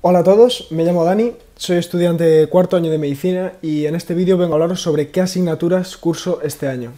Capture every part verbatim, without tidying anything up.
Hola a todos, me llamo Dani, soy estudiante de cuarto año de medicina y en este vídeo vengo a hablaros sobre qué asignaturas curso este año.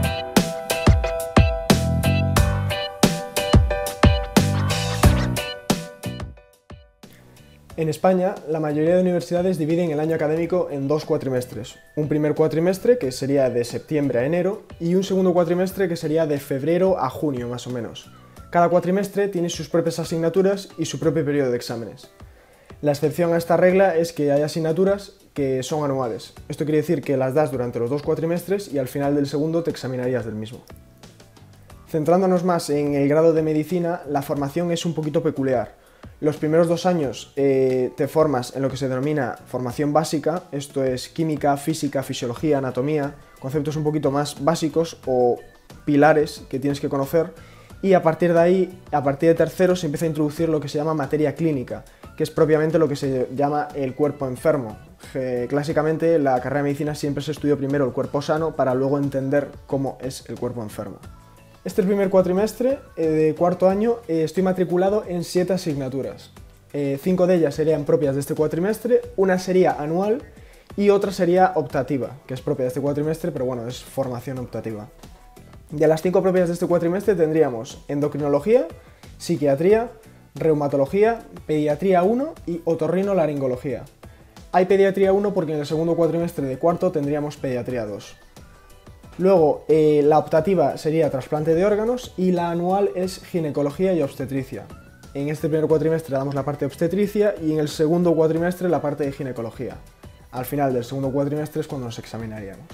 En España, la mayoría de universidades dividen el año académico en dos cuatrimestres. Un primer cuatrimestre, que sería de septiembre a enero, y un segundo cuatrimestre, que sería de febrero a junio, más o menos. Cada cuatrimestre tiene sus propias asignaturas y su propio periodo de exámenes. La excepción a esta regla es que hay asignaturas que son anuales. Esto quiere decir que las das durante los dos cuatrimestres y al final del segundo te examinarías del mismo. Centrándonos más en el grado de medicina, la formación es un poquito peculiar. Los primeros dos años eh, te formas en lo que se denomina formación básica, esto es química, física, fisiología, anatomía, conceptos un poquito más básicos o pilares que tienes que conocer, y a partir de ahí, a partir de tercero, se empieza a introducir lo que se llama materia clínica, que es propiamente lo que se llama el cuerpo enfermo. Que, clásicamente, la carrera de medicina siempre se estudia primero el cuerpo sano para luego entender cómo es el cuerpo enfermo. Este primer cuatrimestre eh, de cuarto año eh, estoy matriculado en siete asignaturas. Eh, cinco de ellas serían propias de este cuatrimestre, una sería anual y otra sería optativa, que es propia de este cuatrimestre, pero bueno, es formación optativa. De las cinco propias de este cuatrimestre tendríamos endocrinología, psiquiatría, reumatología, pediatría uno y otorrinolaringología. Hay pediatría uno porque en el segundo cuatrimestre de cuarto tendríamos pediatría dos. Luego, eh, la optativa sería trasplante de órganos y la anual es ginecología y obstetricia. En este primer cuatrimestre damos la parte de obstetricia y en el segundo cuatrimestre la parte de ginecología. Al final del segundo cuatrimestre es cuando nos examinaríamos.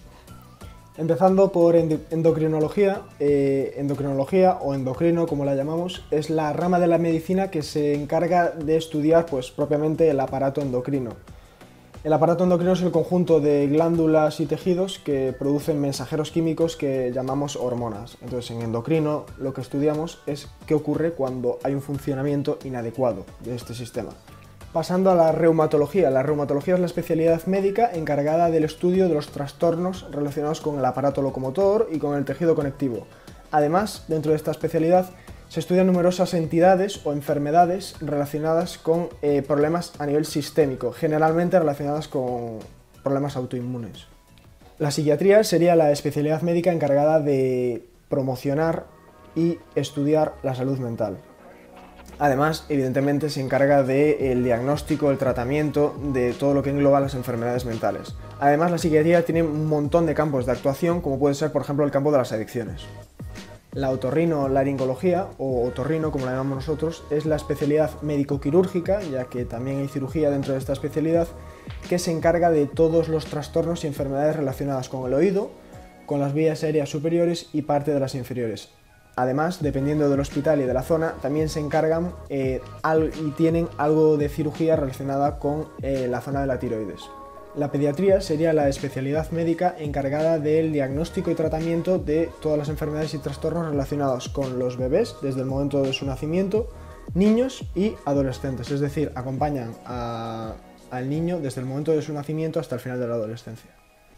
Empezando por endocrinología, eh, endocrinología o endocrino como la llamamos, es la rama de la medicina que se encarga de estudiar pues, propiamente el aparato endocrino. El aparato endocrino es el conjunto de glándulas y tejidos que producen mensajeros químicos que llamamos hormonas. Entonces, en endocrino lo que estudiamos es qué ocurre cuando hay un funcionamiento inadecuado de este sistema. Pasando a la reumatología. La reumatología es la especialidad médica encargada del estudio de los trastornos relacionados con el aparato locomotor y con el tejido conectivo. Además, dentro de esta especialidad se estudian numerosas entidades o enfermedades relacionadas con eh, problemas a nivel sistémico, generalmente relacionadas con problemas autoinmunes. La psiquiatría sería la especialidad médica encargada de promocionar y estudiar la salud mental. Además, evidentemente, se encarga del diagnóstico, el tratamiento de todo lo que engloba las enfermedades mentales. Además, la psiquiatría tiene un montón de campos de actuación, como puede ser, por ejemplo, el campo de las adicciones. La otorrinolaringología, o otorrino como la llamamos nosotros, es la especialidad médico-quirúrgica, ya que también hay cirugía dentro de esta especialidad, que se encarga de todos los trastornos y enfermedades relacionadas con el oído, con las vías aéreas superiores y parte de las inferiores. Además, dependiendo del hospital y de la zona, también se encargan eh, al, y tienen algo de cirugía relacionada con eh, la zona de la tiroides. La pediatría sería la especialidad médica encargada del diagnóstico y tratamiento de todas las enfermedades y trastornos relacionados con los bebés desde el momento de su nacimiento, niños y adolescentes, es decir, acompañan a, al niño desde el momento de su nacimiento hasta el final de la adolescencia.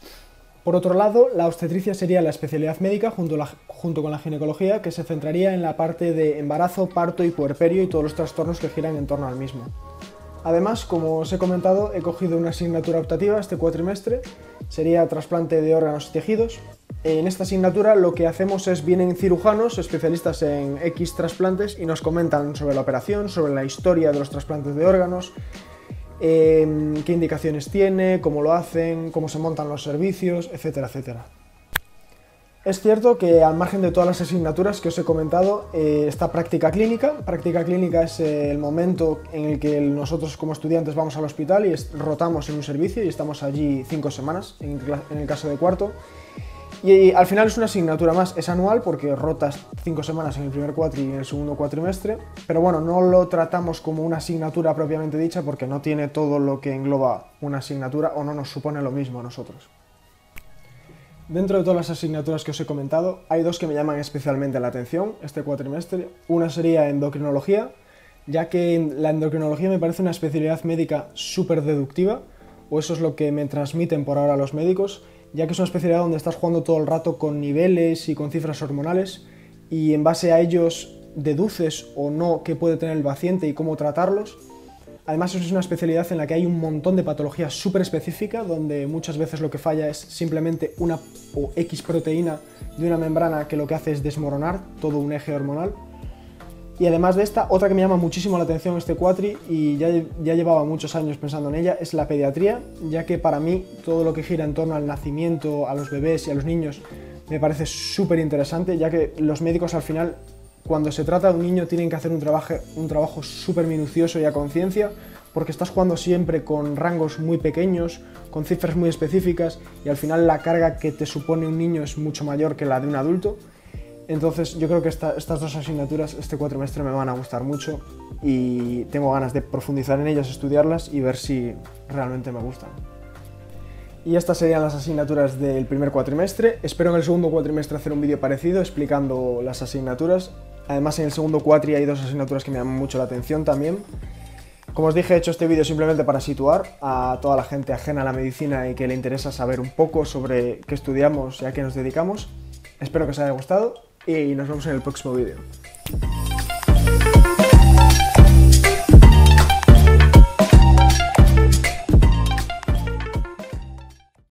Por otro lado, la obstetricia sería la especialidad médica junto, la, junto con la ginecología que se centraría en la parte de embarazo, parto y puerperio y todos los trastornos que giran en torno al mismo. Además, como os he comentado, he cogido una asignatura optativa este cuatrimestre, sería trasplante de órganos y tejidos. En esta asignatura lo que hacemos es, vienen cirujanos, especialistas en X trasplantes y nos comentan sobre la operación, sobre la historia de los trasplantes de órganos, eh, qué indicaciones tiene, cómo lo hacen, cómo se montan los servicios, etcétera, etcétera. Es cierto que al margen de todas las asignaturas que os he comentado eh, está práctica clínica. Práctica clínica es eh, el momento en el que nosotros como estudiantes vamos al hospital y rotamos en un servicio y estamos allí cinco semanas, en, en el caso de cuarto. Y, y al final es una asignatura más, es anual porque rotas cinco semanas en el primer cuatri y en el segundo cuatrimestre, pero bueno, no lo tratamos como una asignatura propiamente dicha porque no tiene todo lo que engloba una asignatura o no nos supone lo mismo a nosotros. Dentro de todas las asignaturas que os he comentado, hay dos que me llaman especialmente la atención este cuatrimestre. Una sería endocrinología, ya que la endocrinología me parece una especialidad médica súper deductiva, o eso es lo que me transmiten por ahora los médicos, ya que es una especialidad donde estás jugando todo el rato con niveles y con cifras hormonales, y en base a ellos deduces o no qué puede tener el paciente y cómo tratarlos. Además es una especialidad en la que hay un montón de patología súper específica, donde muchas veces lo que falla es simplemente una o X proteína de una membrana que lo que hace es desmoronar todo un eje hormonal. Y además de esta, otra que me llama muchísimo la atención este cuatri, y ya, ya llevaba muchos años pensando en ella, es la pediatría, ya que para mí todo lo que gira en torno al nacimiento, a los bebés y a los niños me parece súper interesante, ya que los médicos al final, cuando se trata de un niño, tienen que hacer un trabajo, un trabajo súper minucioso y a conciencia, porque estás jugando siempre con rangos muy pequeños, con cifras muy específicas, y al final la carga que te supone un niño es mucho mayor que la de un adulto. Entonces yo creo que esta, estas dos asignaturas este cuatrimestre me van a gustar mucho y tengo ganas de profundizar en ellas, estudiarlas y ver si realmente me gustan. Y estas serían las asignaturas del primer cuatrimestre. Espero en el segundo cuatrimestre hacer un vídeo parecido explicando las asignaturas. Además en el segundo cuatri hay dos asignaturas que me llaman mucho la atención también. Como os dije, he hecho este vídeo simplemente para situar a toda la gente ajena a la medicina y que le interesa saber un poco sobre qué estudiamos y a qué nos dedicamos. Espero que os haya gustado y nos vemos en el próximo vídeo.